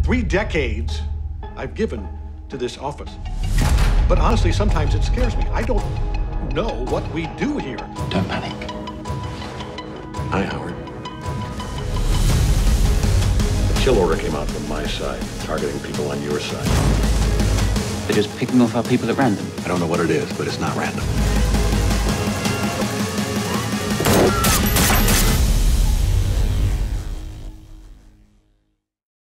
3 decades I've given to this office. But honestly, sometimes it scares me. I don't know what we do here. Don't panic. Hi, Howard. The kill order came out from my side, targeting people on your side. They're just picking off our people at random. I don't know what it is, but it's not random.